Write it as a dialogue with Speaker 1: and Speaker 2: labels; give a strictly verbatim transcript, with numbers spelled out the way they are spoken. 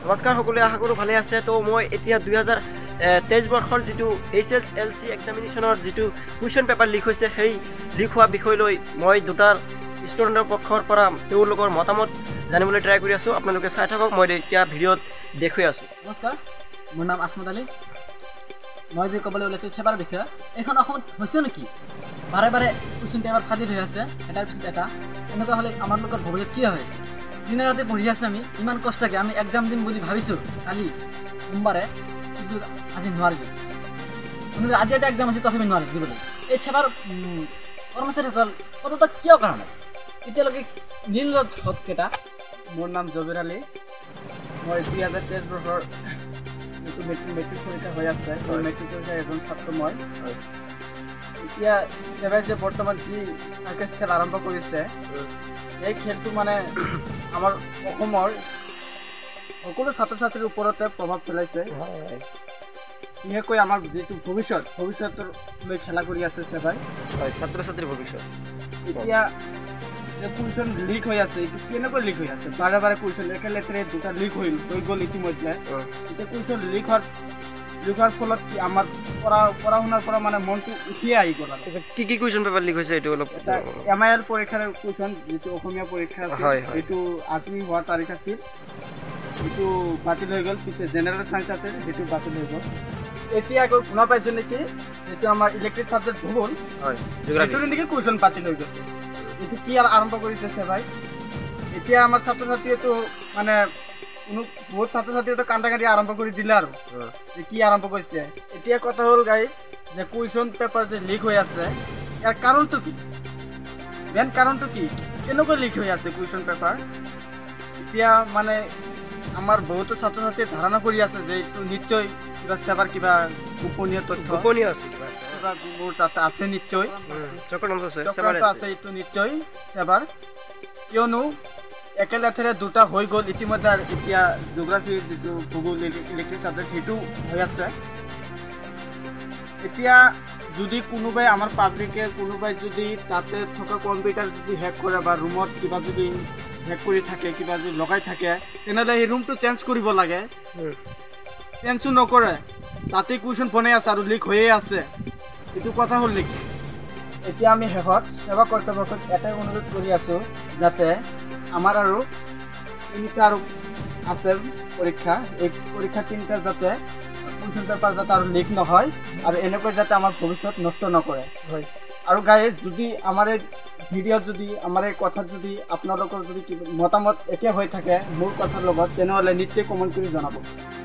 Speaker 1: নমস্কাৰ সকলোৱে আশা কৰোঁ ভালে আছে। তো মই এতিয়া দুই হাজাৰ তেইছ বৰ্ষৰ যিটো এইচ এছ এল চি এক্সামিনেশ্যনৰ যিটো কুৱেশ্যন পেপাৰ লিক হৈছে সেই লিক হোৱা বিষয় লৈ মই দুটাৰ ষ্টুডেণ্টৰ পক্ষৰ পৰা তেওঁলোকৰ মতামত জানিবলৈ ট্ৰাই কৰি আছোঁ। আপোনালোকে চাই থাকক, মই এতিয়া ভিডিঅ'ত দেখুৱাই আছোঁ।
Speaker 2: নমস্কাৰ, মোৰ নাম আসমত আলী। মই যে ক'বলৈ ওলাইছোঁ চেবাৰ বিষয়ে, এইখন অসমত হৈছে নেকি? বাৰে বাৰে কুৱেশ্যন পেপাৰ ফাদিল হৈ আছে এটাৰ পিছত এটা। এনেকুৱা হ'লে আমাৰ লগত ভৱিষ্যত কি হৈ আছে? দিনে ৰাতি পঢ়ি আছোঁ আমি, ইমান কষ্টকৈ আমি এক্সাম দিম বুলি ভাবিছোঁ কালি সোমবাৰে, কিন্তু আজি নোৱাৰিলোঁ। আজি এটা এক্সাম আছে তথাপি নোৱাৰিলোঁ দিবলৈ। এই চেবাৰ কৰ্মচাৰীসকল সততা কিয় কাৰণে এতিয়ালৈকে নীল হতকেইটা।
Speaker 3: মোৰ নাম জবিৰ আলী। মই দুই হাজাৰ তেইছ বৰ্ষৰ যিটো মেট্ৰিক মেট্ৰিক পৰীক্ষা হৈ আছে, মেট্ৰিক পৰীক্ষাৰ এজন ছাত্ৰ মই। এতিয়া চেবাই যে বৰ্তমান যি চাৰ্কাছ খেল আৰম্ভ কৰিছে, এই খেলটো মানে আমাৰ অসমৰ সকলো ছাত্ৰ ছাত্ৰীৰ ওপৰতে প্ৰভাৱ পেলাইছে। বিশেষকৈ আমাৰ যিটো ভৱিষ্যত ভৱিষ্যতৰ লৈ খেলা কৰি আছে চেবাই,
Speaker 1: হয়, ছাত্ৰ ছাত্ৰীৰ ভৱিষ্যত।
Speaker 3: এতিয়া যে কুৱেশ্যন লিক হৈ আছে, এইটো কেনেকৈ লিক হৈ আছে? বাৰে বাৰে কুৱেশ্যন একেলেথাৰে দুটা লিক হৈ হৈ গ'ল ইতিমধ্যে। এতিয়া কুৱেশ্যন লিক হোৱাৰ লিক হোৱাৰ ফলত কি আমাৰ পঢ়া পঢ়া শুনাৰ পৰা মানে মনটো উঠিয়ে আহি গ'ল।
Speaker 1: কি কি কুৱেশ্যন পেপাৰ লিক হৈছে এইটো অলপ?
Speaker 3: এটা এম আই এল পৰীক্ষাৰ কুৱেশ্যন, যিটো অসমীয়া পৰীক্ষা আছিল, সেইটো আজি হোৱা তাৰিখ আছিল, সেইটো বাতিল হৈ গ'ল। পিছে জেনেৰেল চায়েন্স আছিল, সেইটো বাতিল হৈ গ'ল। এতিয়া আকৌ শুনা পাইছোঁ নেকি, যিটো আমাৰ ইলেক্ট্ৰিক ছাবজেক্ট ভূগোল, সেইটো নেকি কুৱেশ্যন বাতিল হৈ গ'ল। এইটো কি আৰম্ভ কৰিছে চেবাই? এতিয়া আমাৰ ছাত্ৰ ছাত্ৰীয়েতো মানে কোনো বহুত ছাত্ৰ ছাত্ৰীয়েতো কান্দা কান্দি আৰম্ভ কৰি দিলে আৰু যে কি আৰম্ভ কৰিছে। এতিয়া কথা হ'ল গাইজ, যে কুৱেশ্যন পেপাৰ যে লিক হৈ আছে, ইয়াৰ কাৰণটো কি? মেইন কাৰণটো কি? কেনেকৈ লিক হৈ আছে কুৱেশ্যন পেপাৰ? এতিয়া মানে আমাৰ বহুতো ছাত্ৰ ছাত্ৰীয়ে ধাৰণা কৰি আছে যে এইটো নিশ্চয় কিবা চেবাৰ কিবা গোপনীয় তথ্য
Speaker 1: গোপনীয় আছে, কিবা আছে,
Speaker 3: কিবা মোৰ তাতে আছে নিশ্চয়,
Speaker 1: চক্ৰান্ত আছে,
Speaker 3: আছে এইটো নিশ্চয় চেবাৰ। কিয়নো একেলেথাৰে দুটা হৈ গ'ল ইতিমধ্যে। আৰু এতিয়া জিঅ'গ্ৰাফি যিটো ভূগোল ইলেক্ট্ৰিক ছাবজেক্ট, সেইটো হৈ আছে। এতিয়া যদি কোনোবাই আমাৰ পাব্লিকে কোনোবাই যদি তাতে থকা কম্পিউটাৰ যদি হেক কৰে বা ৰুমত কিবা যদি হেক কৰি থাকে, কিবা যদি লগাই থাকে, তেনেহ'লে সেই ৰুমটো চেঞ্জ কৰিব লাগে। চেঞ্জো নকৰে, তাতে কুৱেশ্যন বনাই আছে আৰু লিক হৈয়ে আছে। এইটো কথা হ'ল নেকি? এতিয়া আমি শেষত সেৱা কৰ্তৃপক্ষক এটাই অনুৰোধ কৰি আছোঁ, যাতে আমাৰ আৰু তিনিটা আৰু আছে পৰীক্ষা, এই পৰীক্ষা তিনিটা যাতে কুৱেশ্যন পেপাৰ যাতে আৰু লিক নহয়, আৰু এনেকৈ যাতে আমাৰ ভৱিষ্যত নষ্ট নকৰে। হয়, আৰু গাইজ যদি আমাৰ এই ভিডিঅ'ত যদি আমাৰ এই কথাত যদি আপোনালোকৰ যদি মতামত একে হৈ থাকে মোৰ কথাৰ লগত, তেনেহ'লে নিশ্চয় কমেণ্ট কৰি জনাব।